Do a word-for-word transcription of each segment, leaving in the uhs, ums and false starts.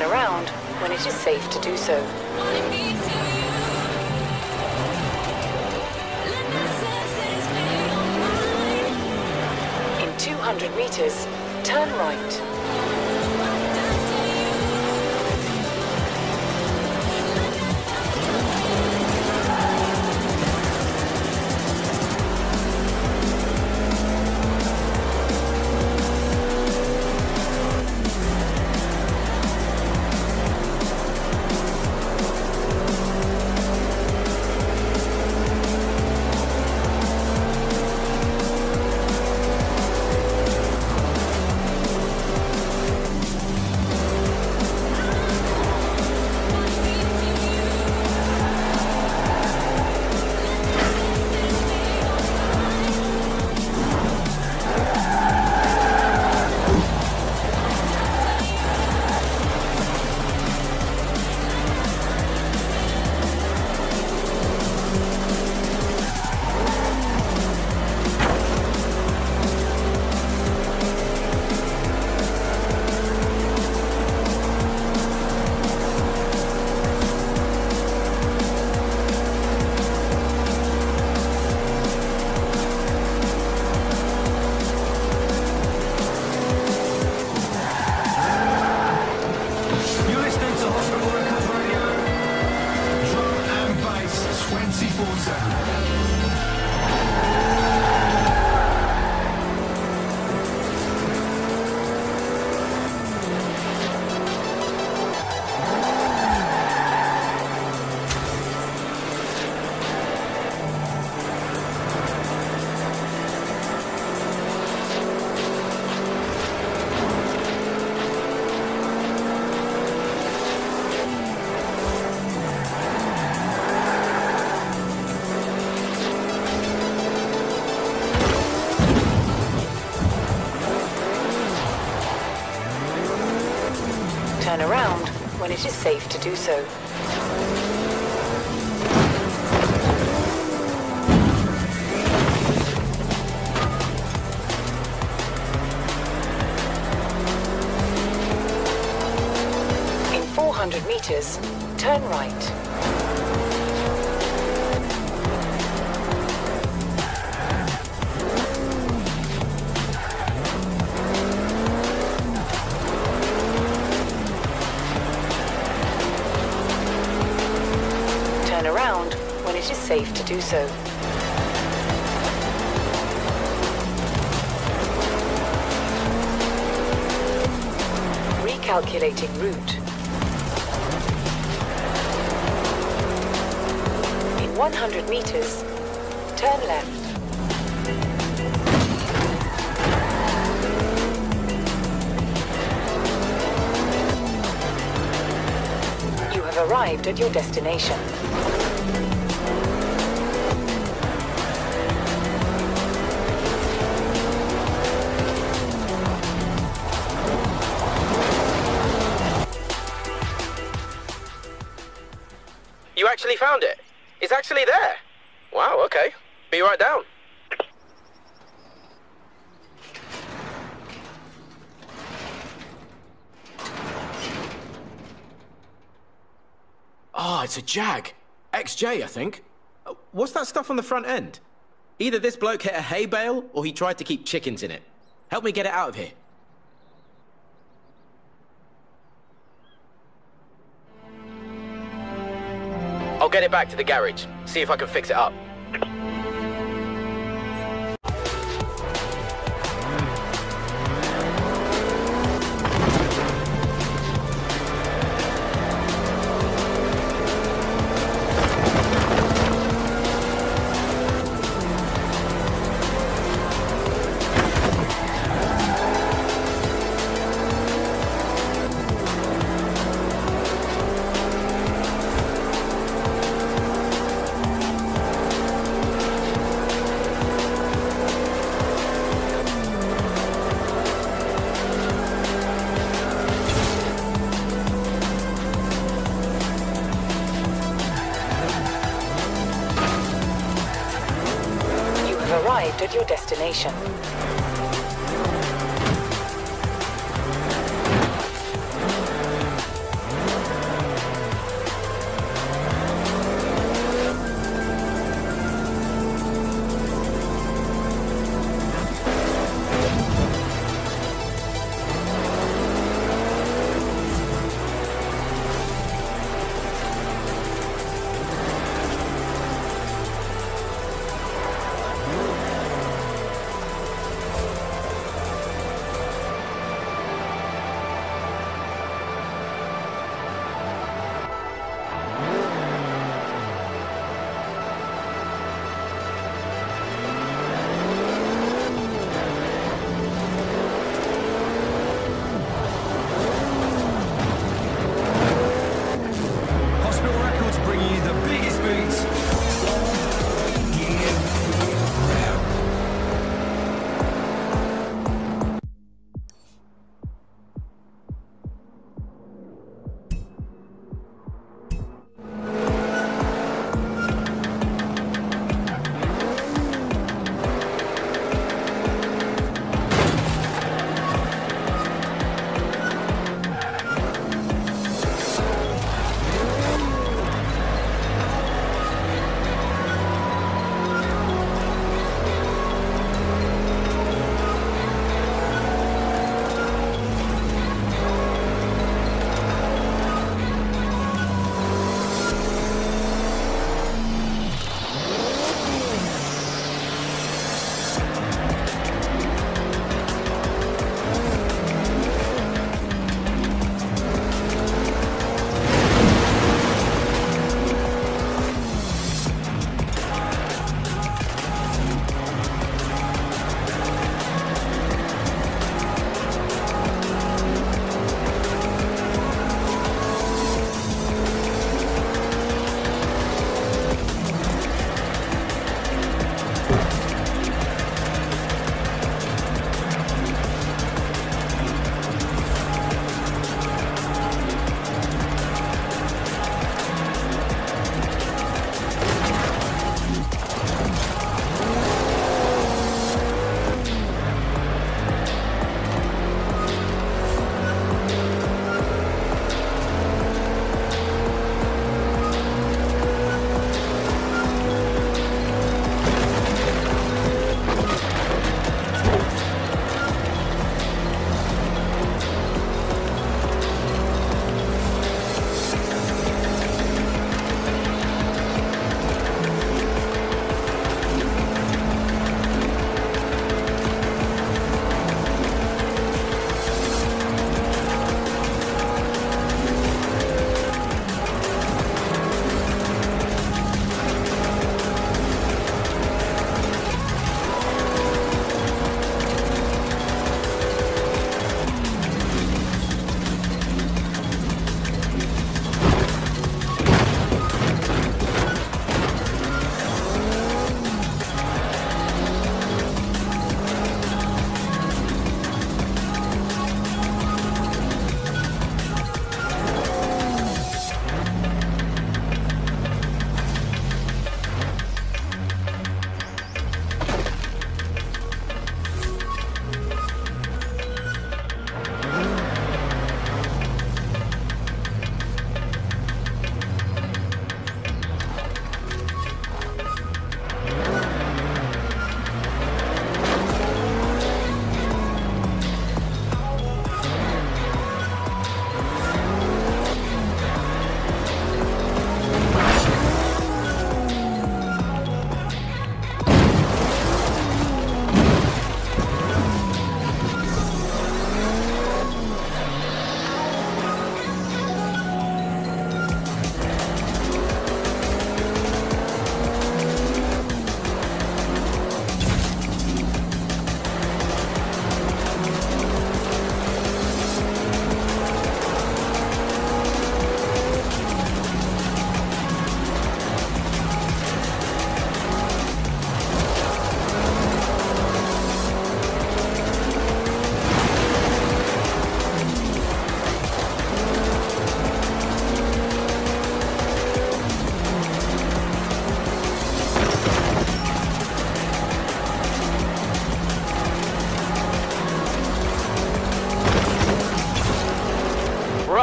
Turn around when it is safe to do so. In two hundred meters, turn right. Turn around when it is safe to do so. In four hundred meters, turn right. Turn around when it is safe to do so. Recalculating route. In one hundred meters, turn left. You have arrived at your destination. You actually found it? It's actually there? Wow, okay. Be right down. Ah, oh, it's a Jag. X J, I think. Uh, What's that stuff on the front end? Either this bloke hit a hay bale, or he tried to keep chickens in it. Help me get it out of here. I'll get it back to the garage. See if I can fix it up. Arrived at your destination.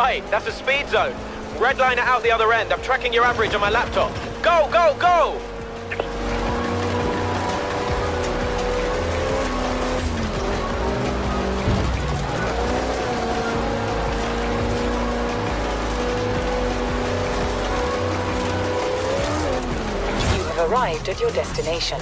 way. That's a speed zone. Redline it out the other end. I'm tracking your average on my laptop. Go, go, go! You have arrived at your destination.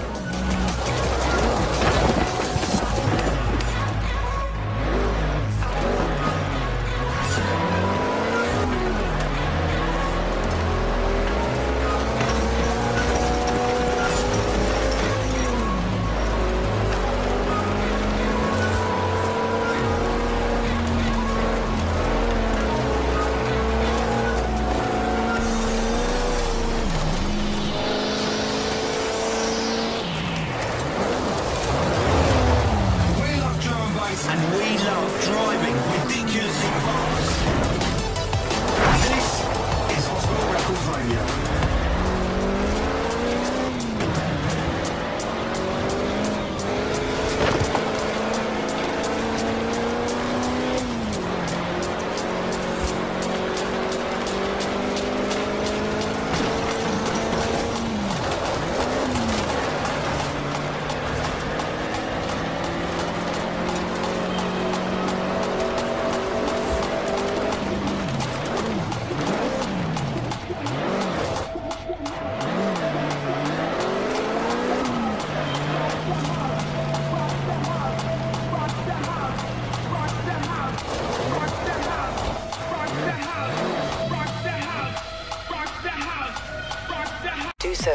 Do so.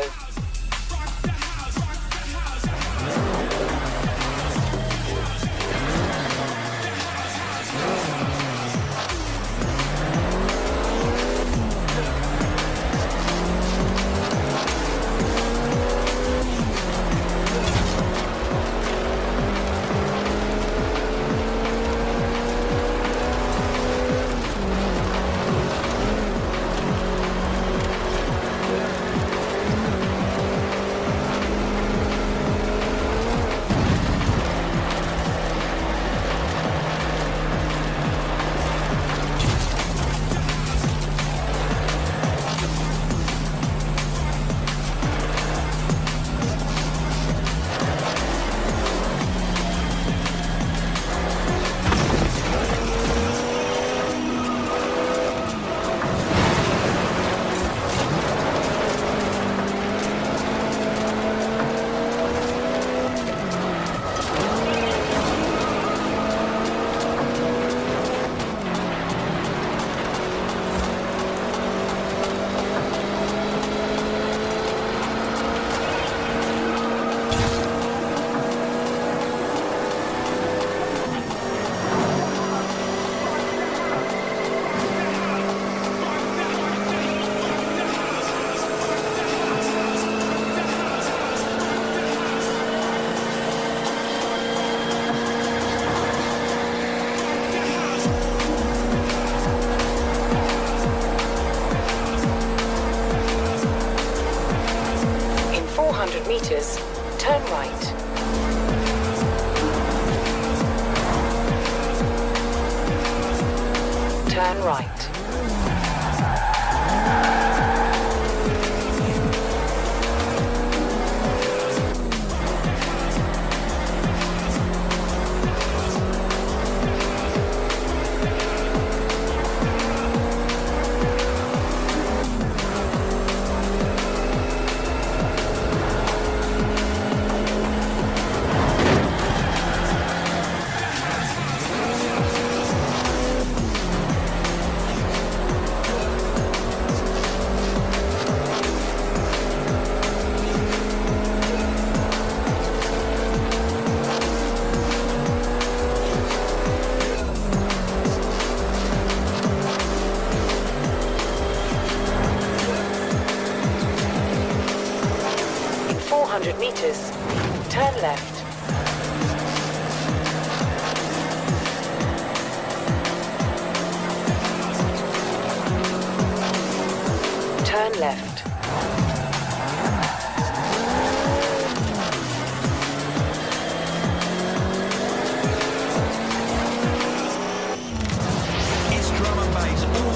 four hundred meters, turn right. Turn right. four hundred meters, turn left. Turn left. It's drum and bass all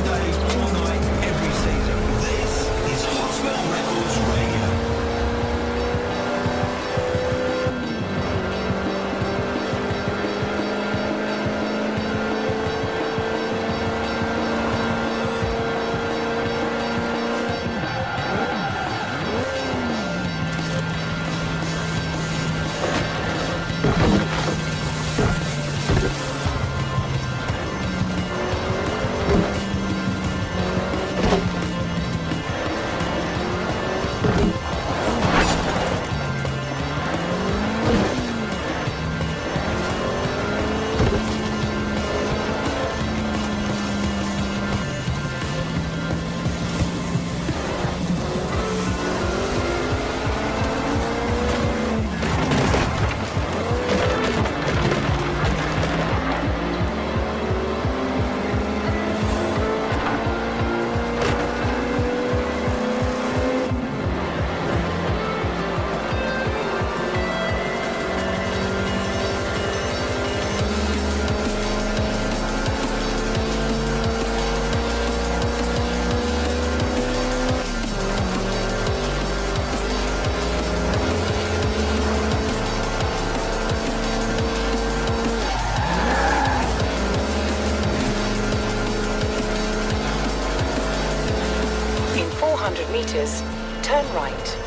hundred meters, turn right.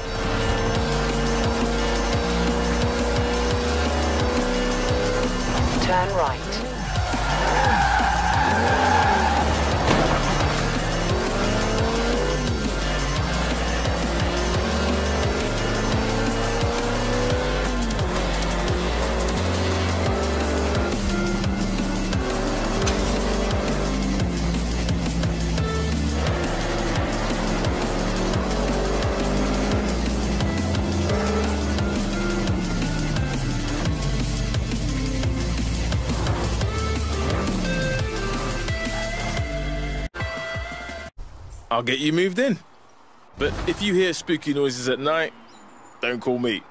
Turn right. I'll get you moved in. But if you hear spooky noises at night, don't call me.